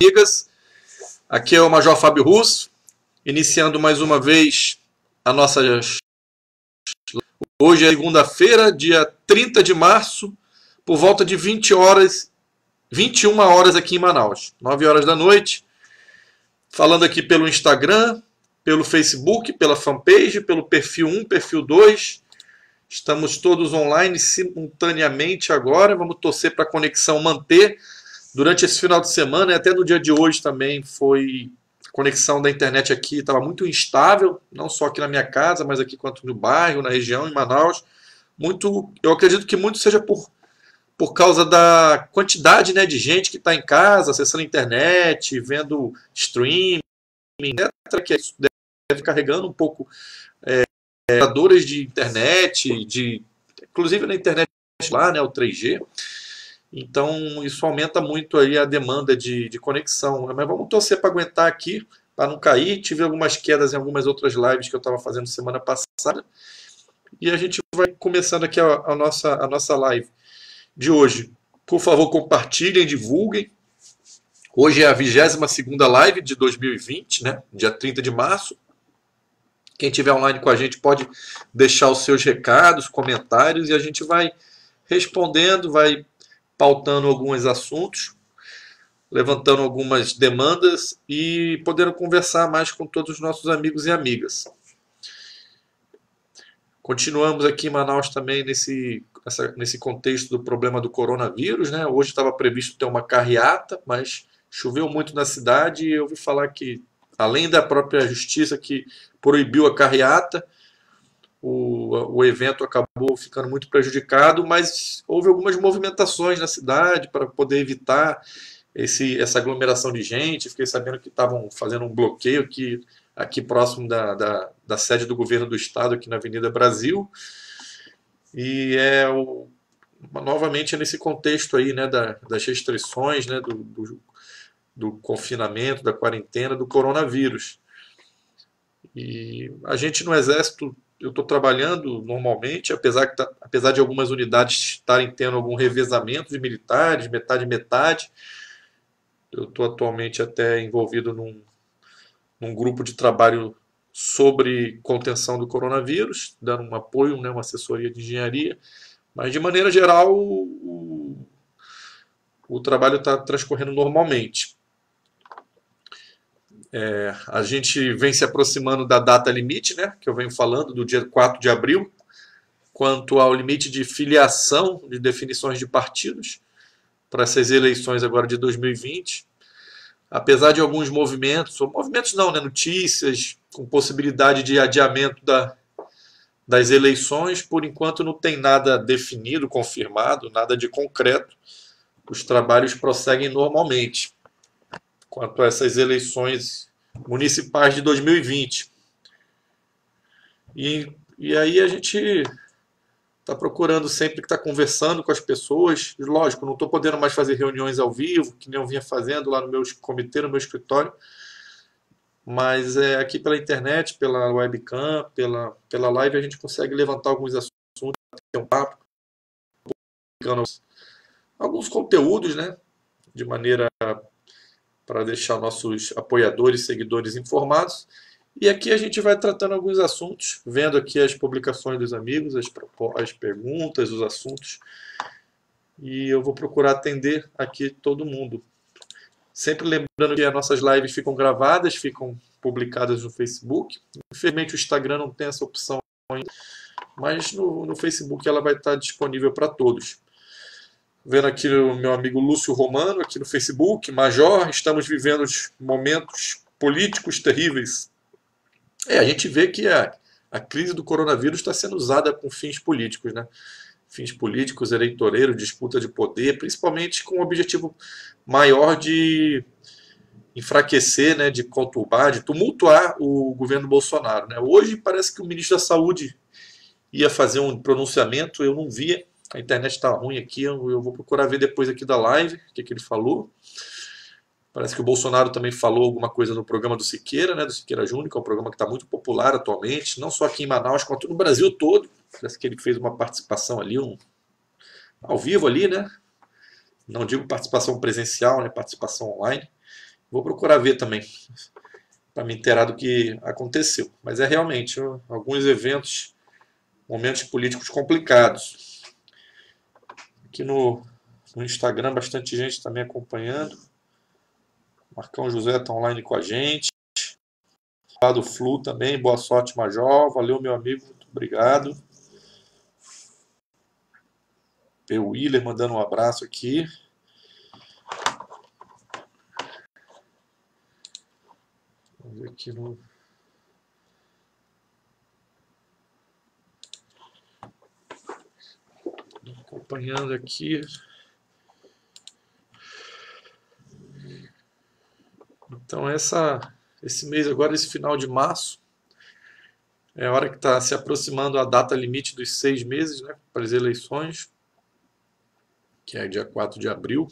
amigas, aqui é o Major Fábio Russo, iniciando mais uma vez a nossa... Hoje é segunda-feira, dia 30 de março, por volta de 21 horas aqui em Manaus, 9 horas da noite, falando aqui pelo Instagram, pelo Facebook, pela fanpage, pelo perfil 1, perfil 2, estamos todos online simultaneamente agora, vamos torcer para a conexão manter durante esse final de semana e até no dia de hoje também foi a conexão da internet aqui, estava muito instável, não só aqui na minha casa, mas aqui quanto no bairro, na região, em Manaus. Eu acredito que muito seja por causa da quantidade, né, de gente que está em casa, acessando a internet, vendo streaming, etc., que isso deve carregando um pouco operadores de internet, inclusive na internet lá, né, o 3G. Então, isso aumenta muito aí a demanda de conexão. Mas vamos torcer para aguentar aqui, para não cair. Tive algumas quedas em algumas outras lives que eu estava fazendo semana passada. E a gente vai começando aqui a nossa live de hoje. Por favor, compartilhem, divulguem. Hoje é a 22ª live de 2020, né? Dia 30 de março. Quem estiver online com a gente pode deixar os seus recados, comentários, e a gente vai respondendo, vai pautando alguns assuntos, levantando algumas demandas e podendo conversar mais com todos os nossos amigos e amigas. Continuamos aqui em Manaus também nesse contexto do problema do coronavírus, né? Hoje estava previsto ter uma carreata, mas choveu muito na cidade e eu ouvi falar que, além da própria justiça que proibiu a carreata, o evento acabou ficando muito prejudicado, mas houve algumas movimentações na cidade para poder evitar essa aglomeração de gente. Fiquei sabendo que estavam fazendo um bloqueio aqui próximo da sede do governo do estado, aqui na Avenida Brasil. E novamente é nesse contexto aí, né, das restrições, né, do confinamento, da quarentena, do coronavírus. E a gente no Exército, eu estou trabalhando normalmente, apesar de algumas unidades estarem tendo algum revezamento de militares, metade. Eu estou atualmente até envolvido num grupo de trabalho sobre contenção do coronavírus, dando um apoio, né, uma assessoria de engenharia. Mas, de maneira geral, o trabalho está transcorrendo normalmente. A gente vem se aproximando da data limite, né, que eu venho falando, do dia 4 de abril, quanto ao limite de filiação de definições de partidos para essas eleições agora de 2020. Apesar de alguns movimentos não, né, notícias com possibilidade de adiamento das eleições, por enquanto não tem nada definido, confirmado, nada de concreto. Os trabalhos prosseguem normalmente quanto a essas eleições municipais de 2020. E aí a gente está procurando sempre estar conversando com as pessoas. Lógico, não estou podendo mais fazer reuniões ao vivo, que nem eu vinha fazendo lá no meu comitê, no meu escritório, mas aqui pela internet, pela webcam, pela live, a gente consegue levantar alguns assuntos, ter um papo, publicando alguns conteúdos, né, de maneira para deixar nossos apoiadores, seguidores informados. E aqui a gente vai tratando alguns assuntos, vendo aqui as publicações dos amigos, as perguntas, os assuntos. E eu vou procurar atender aqui todo mundo. Sempre lembrando que as nossas lives ficam gravadas, ficam publicadas no Facebook. Infelizmente o Instagram não tem essa opção ainda, mas no Facebook ela vai estar disponível para todos. Vendo aqui o meu amigo Lúcio Romano, aqui no Facebook, Major, estamos vivendo momentos políticos terríveis. A gente vê que a crise do coronavírus está sendo usada com fins políticos, né? Fins políticos, eleitoreiros, disputa de poder, principalmente com o objetivo maior de enfraquecer, né, de conturbar, de tumultuar o governo Bolsonaro, né? Hoje parece que o ministro da Saúde ia fazer um pronunciamento, eu não vi. A internet está ruim aqui, eu vou procurar ver depois aqui da live o que ele falou. Parece que o Bolsonaro também falou alguma coisa no programa do Siqueira, né, do Siqueira Júnior, que é um programa que está muito popular atualmente, não só aqui em Manaus, quanto no Brasil todo. Parece que ele fez uma participação ali, ao vivo ali, né? Não digo participação presencial, né, participação online. Vou procurar ver também, para me inteirar do que aconteceu. Mas é realmente alguns eventos, momentos políticos complicados. Aqui no Instagram, bastante gente também acompanhando. Marcão José está online com a gente. Lá do Flu também, boa sorte, Major. Valeu, meu amigo, muito obrigado. O Willer mandando um abraço aqui. Vamos ver aqui no. Acompanhando aqui. Então, esse mês agora, esse final de março, é a hora que está se aproximando a data limite dos 6 meses, né, para as eleições, que é dia 4 de abril.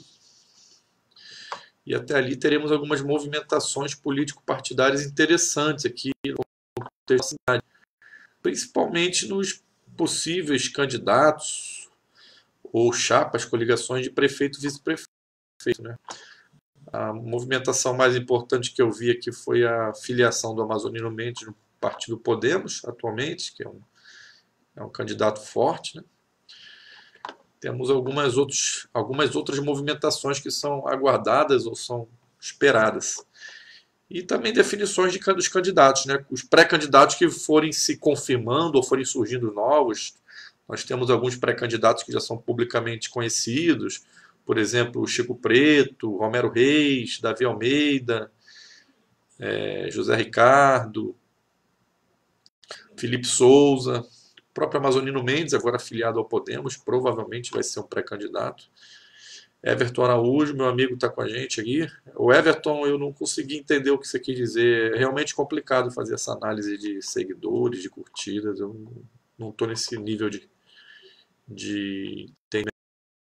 E até ali teremos algumas movimentações político-partidárias interessantes aqui no contexto da cidade, principalmente nos possíveis candidatos ou chapas, coligações de prefeito e vice-prefeito, né? A movimentação mais importante que eu vi aqui foi a filiação do Amazonino Mendes no Partido Podemos, atualmente, que é um candidato forte, né? Temos algumas outras movimentações que são aguardadas ou são esperadas. E também definições dos candidatos, né? Os pré-candidatos que forem se confirmando ou forem surgindo novos. Nós temos alguns pré-candidatos que já são publicamente conhecidos, por exemplo, Chico Preto, Romero Reis, Davi Almeida, José Ricardo, Felipe Souza, o próprio Amazonino Mendes, agora afiliado ao Podemos, provavelmente vai ser um pré-candidato. Everton Araújo, meu amigo, está com a gente aqui. O Everton, eu não consegui entender o que você quis dizer. É realmente complicado fazer essa análise de seguidores, de curtidas. Eu não estou nesse nível de entendimento.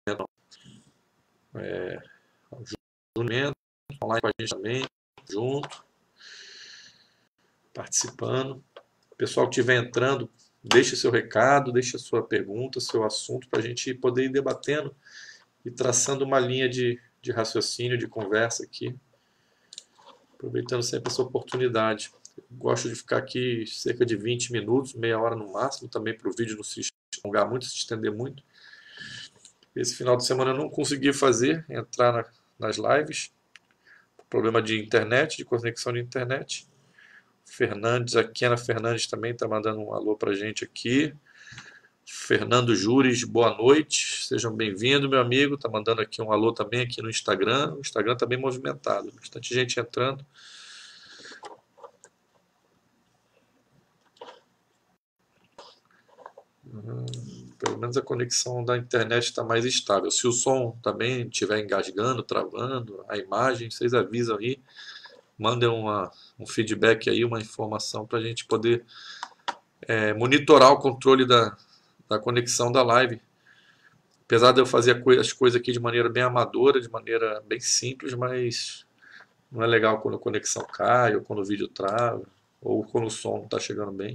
Júnior online com a gente também, junto, participando. O pessoal que estiver entrando, deixe seu recado, deixe a sua pergunta, seu assunto, para a gente poder ir debatendo e traçando uma linha de raciocínio, de conversa aqui, aproveitando sempre essa oportunidade. Gosto de ficar aqui cerca de 20 minutos, meia hora no máximo, também para o vídeo não se alongar muito, se estender muito. Esse final de semana eu não consegui entrar nas lives, problema de internet, de conexão de internet. Fernandes, a Kena Fernandes também está mandando um alô para a gente aqui. Fernando Jures, boa noite, sejam bem-vindos, meu amigo. Está mandando aqui um alô também aqui no Instagram. O Instagram está bem movimentado, bastante gente entrando. Pelo menos a conexão da internet está mais estável. Se o som também estiver engasgando, travando, a imagem, vocês avisam aí, mandem um feedback aí, uma informação para a gente poder monitorar o controle da conexão da live. Apesar de eu fazer as coisas aqui de maneira bem amadora, de maneira bem simples, mas não é legal quando a conexão cai, ou quando o vídeo trava, ou quando o som não está chegando bem.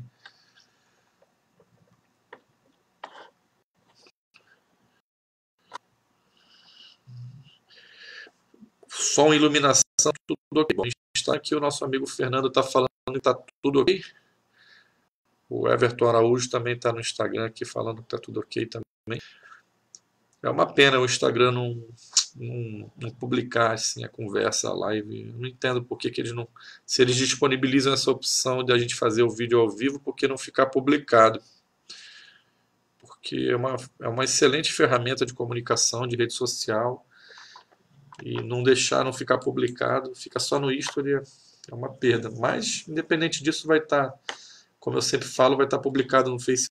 Som, iluminação, tudo ok. Bom, a gente está aqui, o nosso amigo Fernando está falando que está tudo ok. O Everton Araújo também está no Instagram aqui falando que está tudo ok também. É uma pena o Instagram não publicar assim, a conversa, a live. Eu não entendo por que eles não. Se eles disponibilizam essa opção de a gente fazer o vídeo ao vivo, por que não ficar publicado? Porque é uma excelente ferramenta de comunicação, de rede social. E não ficar publicado, fica só no history, é uma perda. Mas, independente disso, vai estar, como eu sempre falo, vai estar publicado no Facebook.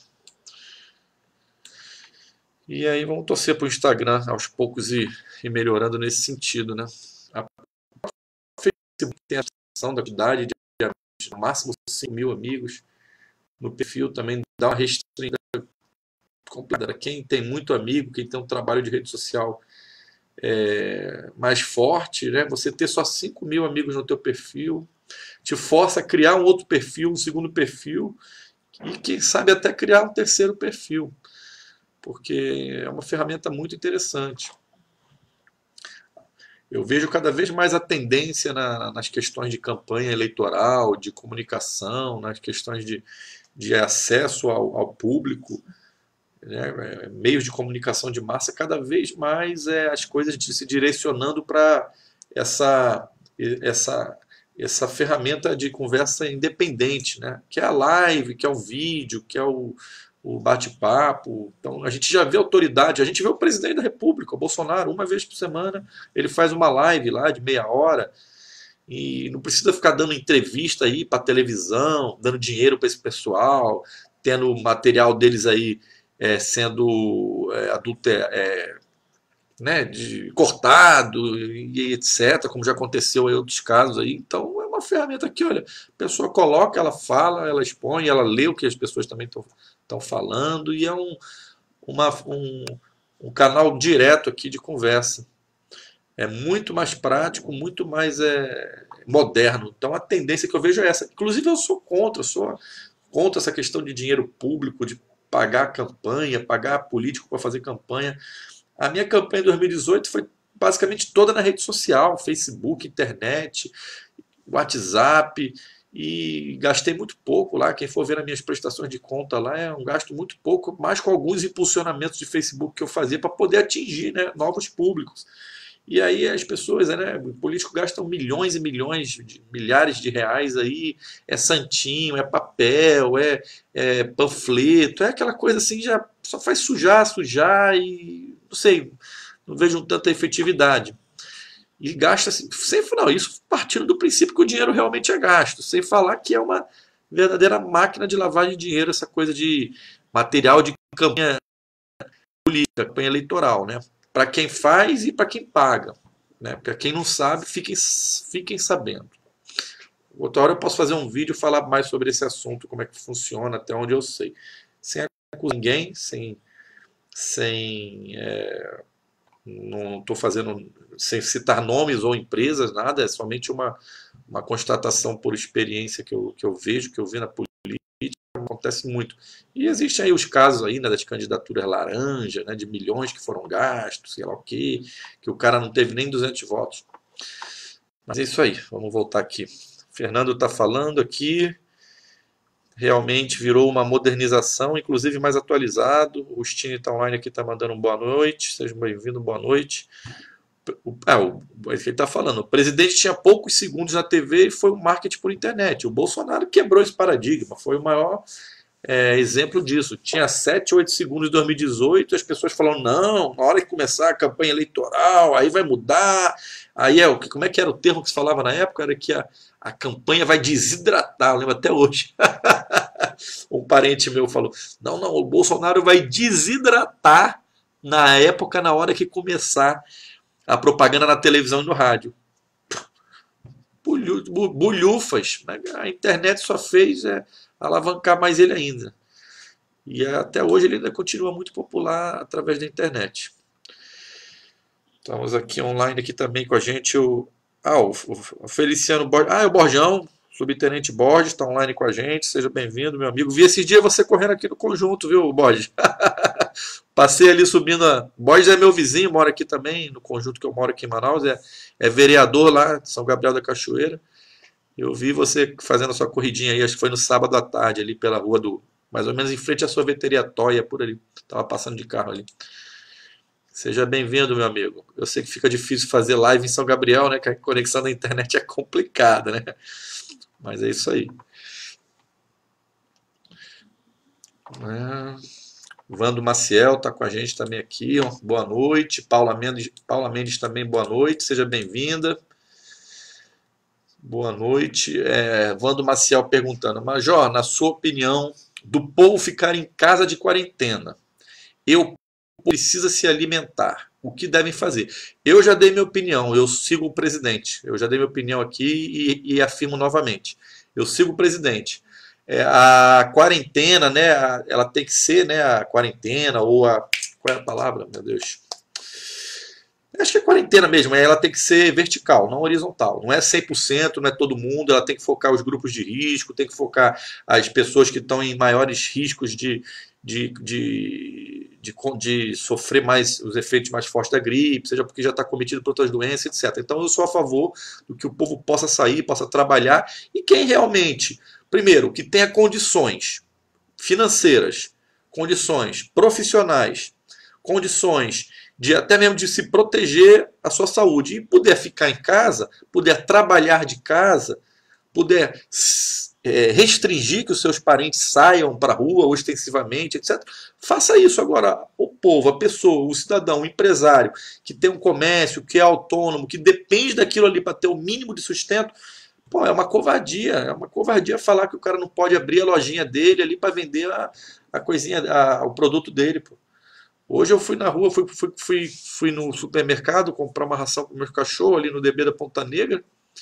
E aí vamos torcer para o Instagram aos poucos e melhorando nesse sentido, né? A Facebook tem a opção da quantidade de amigos, no máximo 5.000 amigos. No perfil também dá uma restringida completa. Quem tem muito amigo, quem tem um trabalho de rede social mais forte, né? Você ter só 5.000 amigos no teu perfil te força a criar um outro perfil, um segundo perfil e quem sabe até criar um terceiro perfil, porque é uma ferramenta muito interessante. Eu vejo cada vez mais a tendência nas questões de campanha eleitoral, de comunicação, nas questões de acesso ao público, né, meios de comunicação de massa, cada vez mais as coisas se direcionando para essa, essa, essa ferramenta de conversa independente, né, que é a live, que é o vídeo, que é o bate-papo. Então a gente já vê autoridade, a gente vê o presidente da República, o Bolsonaro, uma vez por semana, ele faz uma live lá de meia hora. E não precisa ficar dando entrevista aí para televisão, dando dinheiro para esse pessoal, tendo material deles aí sendo né, cortado e etc., como já aconteceu em outros casos aí. Então é uma ferramenta que, olha, a pessoa coloca, ela fala, ela expõe, ela lê o que as pessoas também estão falando, e é um canal direto aqui de conversa. É muito mais prático, muito mais moderno. Então a tendência que eu vejo é essa. Inclusive eu sou contra essa questão de dinheiro público, de pagar campanha, pagar político para fazer campanha. A minha campanha em 2018 foi basicamente toda na rede social, Facebook, internet, WhatsApp, e gastei muito pouco lá. Quem for ver as minhas prestações de conta lá, é um gasto muito pouco, mais com alguns impulsionamentos de Facebook que eu fazia para poder atingir, né, novos públicos. E aí as pessoas, né, o político gastam milhões e milhões, milhares de reais aí, é santinho, é papel, é panfleto, é aquela coisa assim, já só faz sujar e não sei, não vejo tanta efetividade. E gasta assim, sem falar isso, partindo do princípio que o dinheiro realmente é gasto, sem falar que é uma verdadeira máquina de lavagem de dinheiro, essa coisa de material de campanha política, campanha eleitoral, né? Para quem faz e para quem paga, né? Para quem não sabe, fiquem sabendo. Outra hora eu posso fazer um vídeo e falar mais sobre esse assunto, como é que funciona, até onde eu sei. Sem acusar ninguém, não estou fazendo, sem citar nomes ou empresas, nada, é somente uma constatação por experiência que eu vejo, que eu vi na política. Acontece muito. E existem aí os casos aí, né, das candidaturas laranja, né, de milhões que foram gastos, sei lá o quê, que o cara não teve nem 200 votos. Mas é isso aí, vamos voltar aqui. Fernando está falando aqui, realmente virou uma modernização, inclusive mais atualizado. O Stine está online aqui, está mandando boa noite, sejam bem-vindos, boa noite. Ele está falando, o presidente tinha poucos segundos na TV e foi um marketing por internet. O Bolsonaro quebrou esse paradigma, foi o maior exemplo disso. Tinha 7, 8 segundos em 2018, as pessoas falam, não, na hora que começar a campanha eleitoral, aí vai mudar. Aí como é que era o termo que se falava na época? Era que a campanha vai desidratar, eu lembro até hoje. Um parente meu falou, não, o Bolsonaro vai desidratar na época, na hora que começar a propaganda na televisão e no rádio. Bulhufas. A internet só fez alavancar mais ele ainda. E até hoje ele ainda continua muito popular através da internet. Estamos aqui online aqui também com a gente o Feliciano Borges. É o Borjão, subtenente Borges, está online com a gente. Seja bem-vindo, meu amigo. Vi esse dia você correndo aqui no conjunto, viu, Borges? Passei ali subindo. Borges é meu vizinho, mora aqui também, no conjunto que eu moro aqui em Manaus. É vereador lá de São Gabriel da Cachoeira. Eu vi você fazendo a sua corridinha aí, acho que foi no sábado à tarde, ali pela rua mais ou menos em frente à sorveteria Toia, por ali. Estava passando de carro ali. Seja bem-vindo, meu amigo. Eu sei que fica difícil fazer live em São Gabriel, né? Que a conexão da internet é complicada, né? Mas é isso aí. Vando Maciel está com a gente também aqui. Boa noite. Paula Mendes também, boa noite. Seja bem-vinda. Boa noite. Vando Maciel perguntando, Major, na sua opinião, do povo ficar em casa de quarentena, precisa se alimentar, o que devem fazer? Eu já dei minha opinião, eu sigo o presidente. Eu já dei minha opinião aqui e afirmo novamente. Eu sigo o presidente. A quarentena, né, ela tem que ser, né, a quarentena ou qual é a palavra, meu Deus? Acho que é quarentena mesmo, ela tem que ser vertical, não horizontal. Não é 100%, não é todo mundo, ela tem que focar os grupos de risco, tem que focar as pessoas que estão em maiores riscos de de sofrer mais os efeitos mais fortes da gripe, seja porque já está cometido por outras doenças, etc. Então eu sou a favor do que o povo possa sair, possa trabalhar, e quem realmente, primeiro, que tenha condições financeiras, condições profissionais, condições de até mesmo de se proteger a sua saúde e puder ficar em casa, puder trabalhar de casa, puder restringir que os seus parentes saiam para a rua ostensivamente, etc. Faça isso. Agora, o povo, a pessoa, o cidadão, o empresário que tem um comércio, que é autônomo, que depende daquilo ali para ter o mínimo de sustento, pô, é uma covardia falar que o cara não pode abrir a lojinha dele ali para vender a coisinha, o produto dele, pô. Hoje eu fui na rua, fui no supermercado comprar uma ração para o meu cachorro ali no DB da Ponta Negra.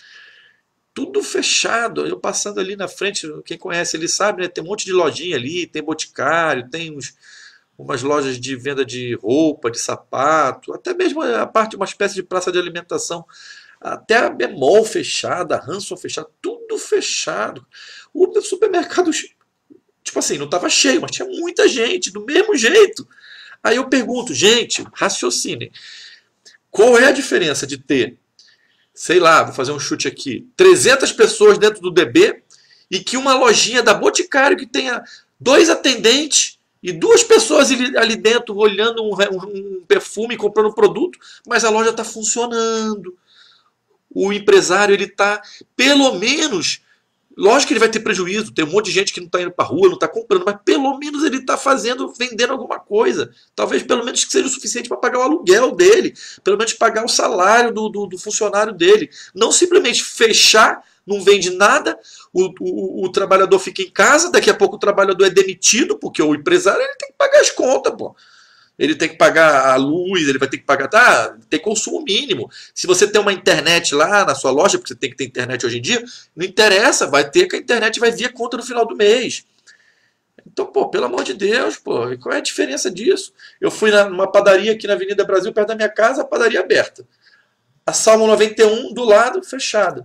Tudo fechado. Eu passando ali na frente, quem conhece ele sabe, né? Tem um monte de lojinha ali, tem boticário, tem umas lojas de venda de roupa, de sapato, até mesmo a parte, uma espécie de praça de alimentação. Até a Bemol fechada, a Hanson fechada, tudo fechado. O supermercado, tipo assim, não estava cheio, mas tinha muita gente, do mesmo jeito. Aí eu pergunto, gente, raciocinem. Qual é a diferença de ter, sei lá, vou fazer um chute aqui, 300 pessoas dentro do DB e que uma lojinha da Boticário que tenha 2 atendentes e 2 pessoas ali dentro olhando um perfume, comprando um produto, mas a loja está funcionando. O empresário, ele está, pelo menos, lógico que ele vai ter prejuízo, tem um monte de gente que não está indo para a rua, não está comprando, mas pelo menos ele está vendendo alguma coisa. Talvez pelo menos que seja o suficiente para pagar o aluguel dele, pelo menos pagar o salário do funcionário dele. Não simplesmente fechar, não vende nada, o trabalhador fica em casa, daqui a pouco o trabalhador é demitido, porque o empresário ele tem que pagar as contas, pô. Ele tem que pagar a luz, ele vai ter que pagar, tem consumo mínimo. Se você tem uma internet lá na sua loja, porque você tem que ter internet hoje em dia, não interessa, vai ter que a internet vai vir a conta no final do mês. Então, pô, pelo amor de Deus, pô, qual é a diferença disso? Eu fui numa padaria aqui na Avenida Brasil, perto da minha casa, a padaria aberta. A Salmo 91 do lado, fechada.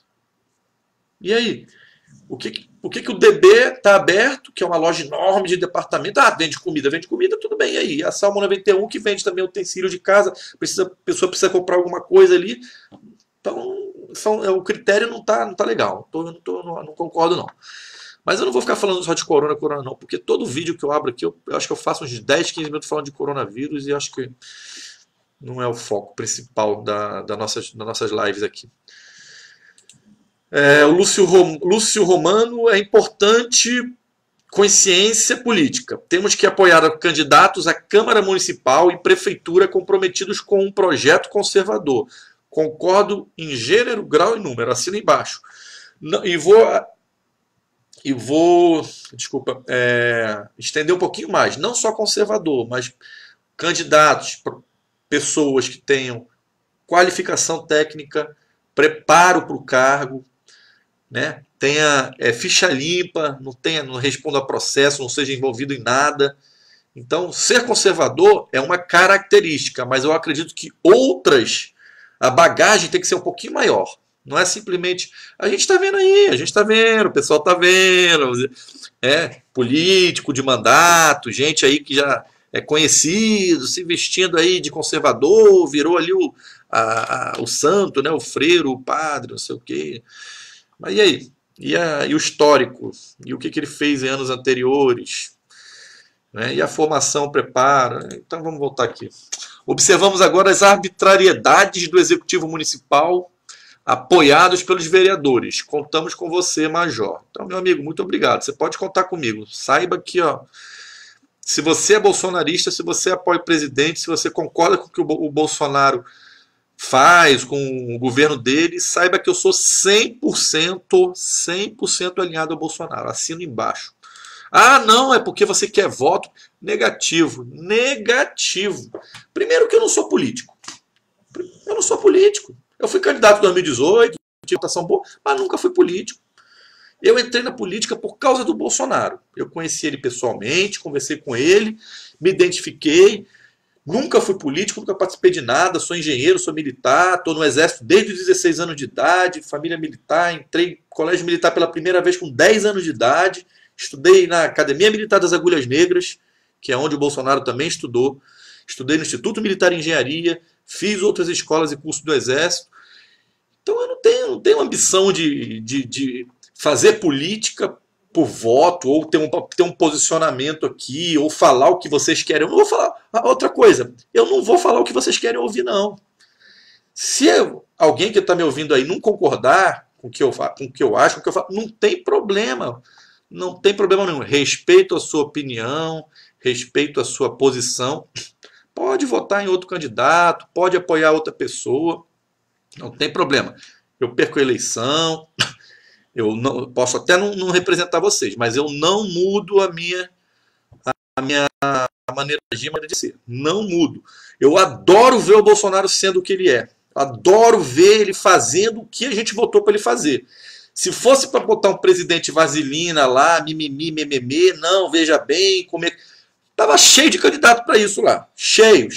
E aí? Por que o DB está aberto, que é uma loja enorme de departamento? Vende comida, tudo bem. E aí? A Salmo 91, que vende também utensílio de casa, a pessoa precisa comprar alguma coisa ali. Então, o critério não tá legal. Não concordo, não. Mas eu não vou ficar falando só de corona, não, porque todo vídeo que eu abro aqui, eu acho que eu faço uns 10, 15 minutos falando de coronavírus e acho que não é o foco principal das nossas lives aqui. O Lúcio Romano, é importante consciência política. Temos que apoiar candidatos à Câmara Municipal e Prefeitura comprometidos com um projeto conservador. Concordo em gênero, grau e número. Assina embaixo. Desculpa, estender um pouquinho mais. Não só conservador, mas candidatos, pessoas que tenham qualificação técnica, preparo para o cargo, né? Tenha ficha limpa, não responda a processo, não seja envolvido em nada. Então, ser conservador é uma característica, mas eu acredito que a bagagem tem que ser um pouquinho maior. Não é simplesmente, a gente está vendo aí, a gente está vendo, o pessoal está vendo, político de mandato, gente aí que já é conhecido, se vestindo aí de conservador, virou ali o santo, né? O freiro, o padre, não sei o quê. Mas e aí? E o histórico? E o que ele fez em anos anteriores? Né? E a formação, o preparo? Então vamos voltar aqui. Observamos agora as arbitrariedades do Executivo Municipal apoiados pelos vereadores. Contamos com você, Major. Então, meu amigo, muito obrigado. Você pode contar comigo. Saiba que, se você é bolsonarista, se você apoia o presidente, se você concorda com o que o Bolsonaro faz com o governo dele, saiba que eu sou 100% alinhado ao Bolsonaro. Assino embaixo. Não, é porque você quer voto. Negativo. Primeiro que eu não sou político. Eu fui candidato em 2018, tive votação boa, mas nunca fui político. Eu entrei na política por causa do Bolsonaro. Eu conheci ele pessoalmente, conversei com ele, me identifiquei. Nunca fui político, nunca participei de nada, sou engenheiro, sou militar, estou no exército desde os 16 anos de idade, família militar, entrei no colégio militar pela primeira vez com 10 anos de idade, estudei na Academia Militar das Agulhas Negras, que é onde o Bolsonaro também estudou. Estudei no Instituto Militar de Engenharia, fiz outras escolas e cursos do Exército. Então eu não tenho ambição de fazer política por voto, ou ter um posicionamento aqui, ou falar o que vocês querem. Eu não vou falar. Outra coisa, eu não vou falar o que vocês querem ouvir, não. Se alguém que está me ouvindo aí não concordar com o que eu acho, com o que eu falo, não tem problema. Não tem problema nenhum. Respeito a sua opinião, respeito a sua posição. Pode votar em outro candidato, pode apoiar outra pessoa. Não tem problema. Eu perco a eleição, eu não, posso até não representar vocês, mas eu não mudo a minha maneira de agir, a maneira de ser. Não mudo. Eu adoro ver o Bolsonaro sendo o que ele é. Adoro ver ele fazendo o que a gente votou para ele fazer. Se fosse para botar um presidente vaselina lá, mimimi, mememê, não, veja bem, como é... Tava cheio de candidato para isso lá. Cheio.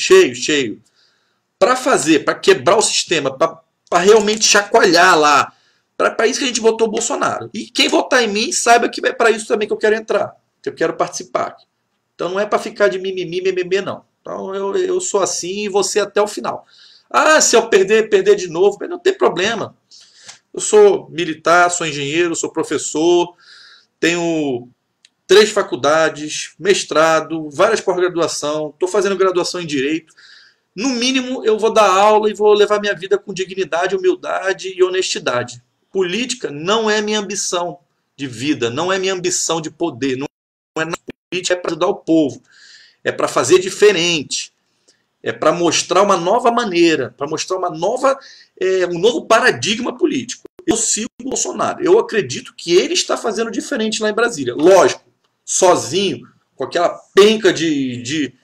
Para fazer, para quebrar o sistema, para realmente chacoalhar lá. Para isso que a gente votou o Bolsonaro. E quem votar em mim, saiba que é para isso também que eu quero entrar, que eu quero participar. Então não é para ficar de mimimi, mememê, não. Então eu sou assim e você até o final. Ah, se eu perder de novo, não tem problema. Eu sou militar, sou engenheiro, sou professor, tenho 3 faculdades, mestrado, várias pós-graduação, estou fazendo graduação em Direito. No mínimo, eu vou dar aula e vou levar minha vida com dignidade, humildade e honestidade. Política não é minha ambição de vida, não é minha ambição de poder. Não é na política, é para ajudar o povo, é para fazer diferente, é para mostrar uma nova maneira, para mostrar um novo paradigma político. Eu sigo o Bolsonaro, eu acredito que ele está fazendo diferente lá em Brasília. Lógico, sozinho, com aquela penca de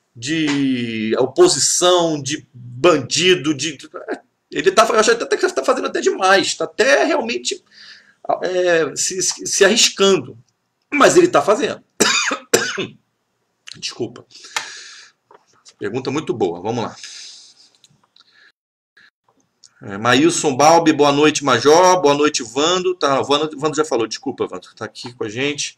oposição, de bandido, ele tá, eu acho até que está fazendo até demais, está até realmente se arriscando, mas ele está fazendo. Desculpa. Pergunta muito boa, vamos lá. Maílson Balbi, boa noite, Major, boa noite, Vando. Tá, o Vando já falou, desculpa, Vando, está aqui com a gente.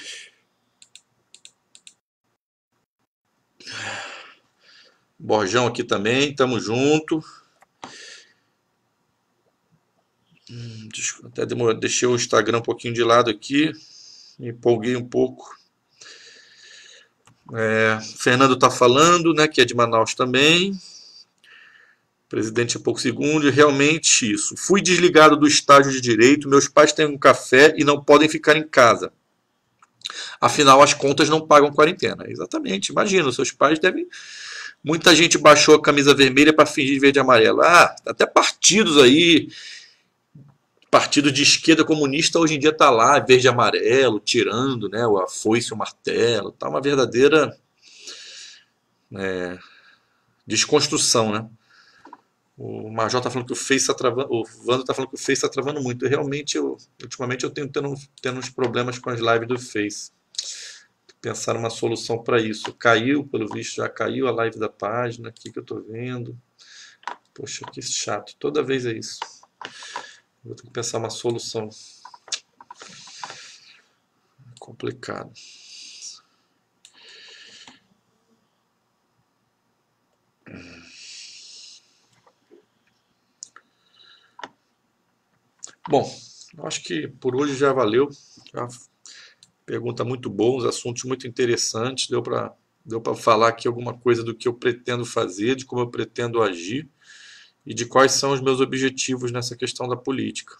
Borjão aqui também, tamo junto. Até deixei o Instagram um pouquinho de lado aqui, me empolguei um pouco. Fernando tá falando, né, que é de Manaus também. Presidente há poucos segundos, realmente isso. Fui desligado do estágio de Direito, meus pais têm um café e não podem ficar em casa. Afinal, as contas não pagam quarentena. Exatamente, imagina, seus pais devem... Muita gente baixou a camisa vermelha para fingir de verde e amarelo. Até partidos aí, partido de esquerda comunista hoje em dia está lá, verde e amarelo, tirando, né, a foice e o martelo. Está uma verdadeira desconstrução, né? O Major está falando que o Face está travando, o Vando está falando que o Face está travando muito. Realmente, ultimamente eu tenho tendo uns problemas com as lives do Face. Pensar uma solução para isso. Caiu, pelo visto, já caiu a live da página aqui que eu estou vendo. Poxa, que chato. Toda vez é isso. Vou ter que pensar uma solução. Complicado. Bom, acho que por hoje já valeu. Pergunta muito boa, uns assuntos muito interessantes. Deu para falar aqui alguma coisa do que eu pretendo fazer, de como eu pretendo agir e de quais são os meus objetivos nessa questão da política.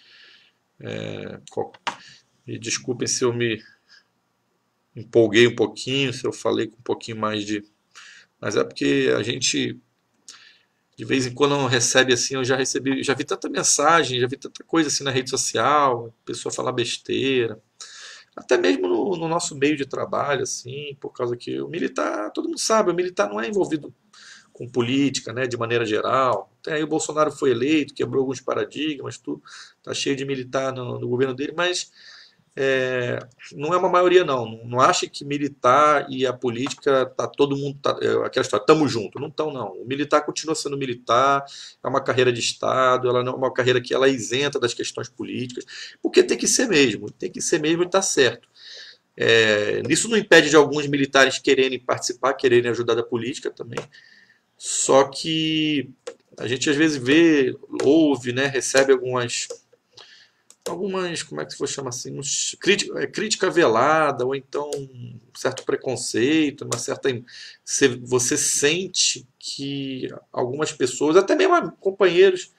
E desculpem se eu me empolguei um pouquinho, se eu falei com um pouquinho mais de... Mas é porque a gente, de vez em quando, não recebe assim, eu já vi tanta mensagem, já vi tanta coisa assim na rede social, pessoa falar besteira. Até mesmo no nosso meio de trabalho, assim, por causa que o militar, todo mundo sabe, o militar não é envolvido com política, né, de maneira geral. Até aí o Bolsonaro foi eleito, quebrou alguns paradigmas, tudo, tá cheio de militar no governo dele, mas não é uma maioria, não. Não acha que militar e a política tá todo mundo, aquela história, estamos juntos. Não estão, não. O militar continua sendo militar, é uma carreira de Estado, ela não é uma carreira que ela é isenta das questões políticas, porque tem que ser mesmo e está certo. Isso não impede de alguns militares quererem participar, quererem ajudar da política também. Só que a gente às vezes vê, ouve, né, recebe algumas, como é que se for chamar assim, crítica velada, ou então um certo preconceito, uma certa, você sente que algumas pessoas, até mesmo companheiros,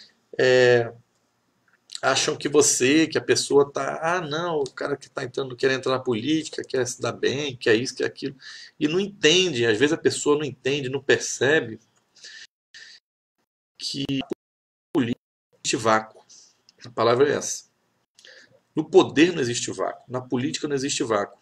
acham que a pessoa tá, não, o cara que está entrando, quer entrar na política, quer se dar bem, quer isso, quer aquilo, e não entende, às vezes a pessoa não entende, não percebe que política não existe vácuo. A palavra é essa. No poder não existe vácuo, na política não existe vácuo.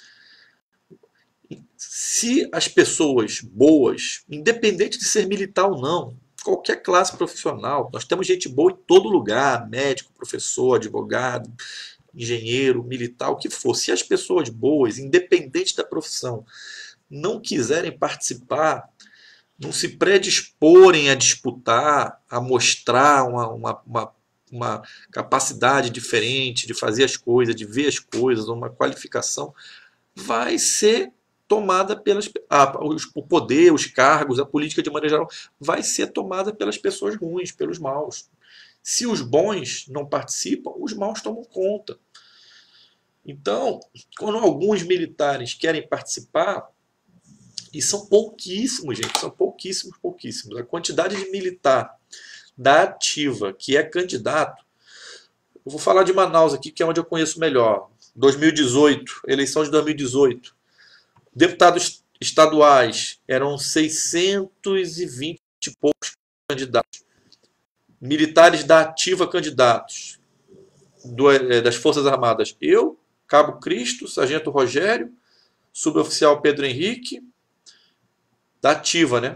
Se as pessoas boas, independente de ser militar ou não, qualquer classe profissional, nós temos gente boa em todo lugar, médico, professor, advogado, engenheiro, militar, o que for. Se as pessoas boas, independente da profissão, não quiserem participar, não se predisporem a disputar, a mostrar uma capacidade diferente de fazer as coisas, de ver as coisas, uma qualificação, vai ser tomada o poder, os cargos, a política de maneira geral, vai ser tomada pelas pessoas ruins, pelos maus. Se os bons não participam, os maus tomam conta. Então, quando alguns militares querem participar, e são pouquíssimos, gente, são pouquíssimos. A quantidade de militar da ativa que é candidato, eu vou falar de Manaus aqui, que é onde eu conheço melhor. 2018, eleição de 2018. Deputados estaduais eram 620 e poucos candidatos. Militares da ativa candidatos das Forças Armadas. Eu, Cabo Cristo, Sargento Rogério, Suboficial Pedro Henrique, da ativa, né?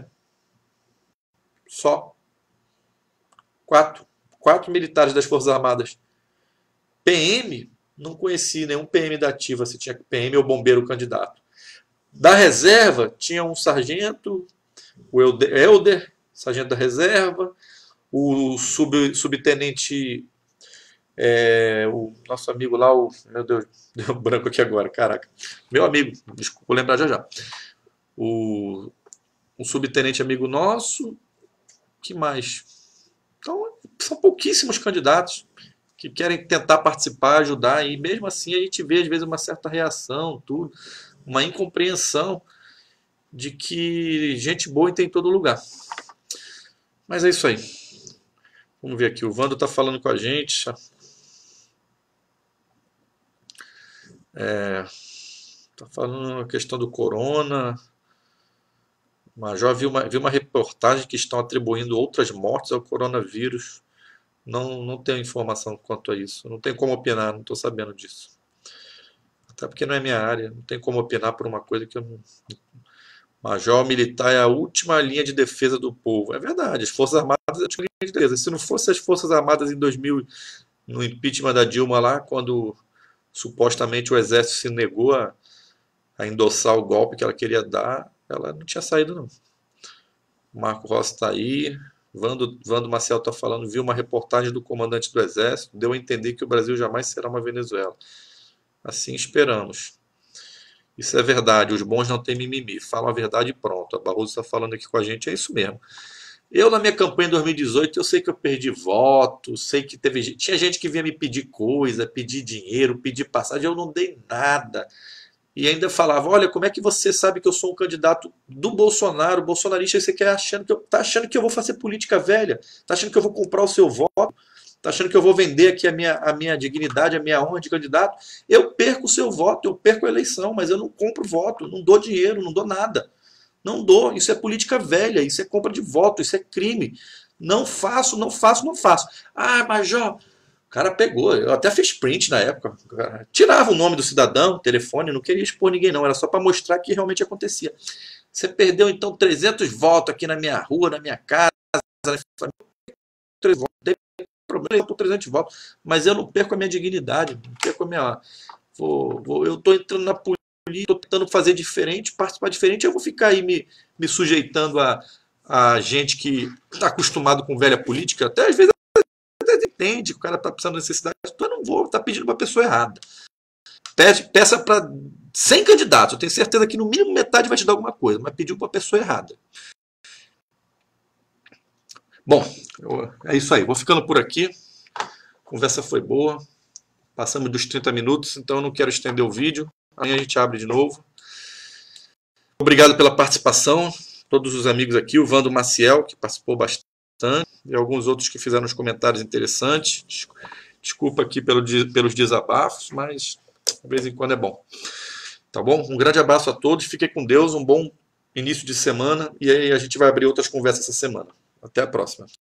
Só. Quatro militares das Forças Armadas. PM, não conheci nenhum PM da ativa, se tinha PM ou bombeiro candidato. Da reserva, tinha um sargento, o Helder, sargento da reserva, o subtenente, o nosso amigo lá, meu Deus, deu branco aqui agora, caraca. Meu amigo, desculpa, vou lembrar já. Um subtenente amigo nosso, que mais? Então, são pouquíssimos candidatos que querem tentar participar, ajudar, e mesmo assim a gente vê às vezes uma certa reação, tudo, uma incompreensão de que gente boa tem em todo lugar. Mas é isso aí. Vamos ver aqui, o Vando está falando com a gente. Está falando a questão do corona. O Major viu uma reportagem que estão atribuindo outras mortes ao coronavírus. Não tenho informação quanto a isso. Não tenho como opinar, não estou sabendo disso. Até porque não é minha área. Não tem como opinar por uma coisa que eu não... Major militar é a última linha de defesa do povo. É verdade, as Forças Armadas é a última linha de defesa. Se não fosse as Forças Armadas em 2000, no impeachment da Dilma lá, quando supostamente o Exército se negou a endossar o golpe que ela queria dar, ela não tinha saído, não. O Marco Rossi está aí. Vando Marcel está falando, viu uma reportagem do comandante do Exército, deu a entender que o Brasil jamais será uma Venezuela. Assim esperamos. Isso é verdade, os bons não têm mimimi, falam a verdade e pronto. A Barroso está falando aqui com a gente, é isso mesmo. Eu, na minha campanha em 2018, eu sei que eu perdi voto, sei que tinha gente que vinha me pedir coisa, pedir dinheiro, pedir passagem, eu não dei nada. E ainda falava, olha, como é que você sabe que eu sou um candidato do Bolsonaro, bolsonarista, e você tá achando que eu vou fazer política velha? Tá achando que eu vou comprar o seu voto? Tá achando que eu vou vender aqui a minha dignidade, a minha honra de candidato? Eu perco o seu voto, eu perco a eleição, mas eu não compro voto, não dou dinheiro, não dou nada. Não dou, isso é política velha, isso é compra de voto, isso é crime. Não faço. Ah, Major, o cara pegou, eu até fiz print na época. Tirava o nome do cidadão, telefone, não queria expor ninguém não, era só para mostrar que realmente acontecia. Você perdeu então 300 votos aqui na minha rua, na minha casa, na minha família. 3 votos, não tem problema, eu tô 300 votos, mas eu não perco a minha dignidade, não perco a minha... eu estou entrando na política, estou tentando fazer diferente, participar diferente, eu vou ficar aí me sujeitando a gente que está acostumado com velha política, até às vezes entende que o cara está precisando de necessidade, então eu não vou estar pedindo para a pessoa errada. Peça para 100 candidatos. Eu tenho certeza que no mínimo metade vai te dar alguma coisa, mas pediu para a pessoa errada. Bom, é isso aí. Vou ficando por aqui. A conversa foi boa. Passamos dos 30 minutos, então eu não quero estender o vídeo. Amanhã a gente abre de novo. Obrigado pela participação. Todos os amigos aqui. O Vando Maciel, que participou bastante. E alguns outros que fizeram os comentários interessantes. Desculpa aqui pelos desabafos, mas de vez em quando é bom. Tá bom? Um grande abraço a todos. Fiquem com Deus. Um bom início de semana. E aí a gente vai abrir outras conversas essa semana. Até a próxima.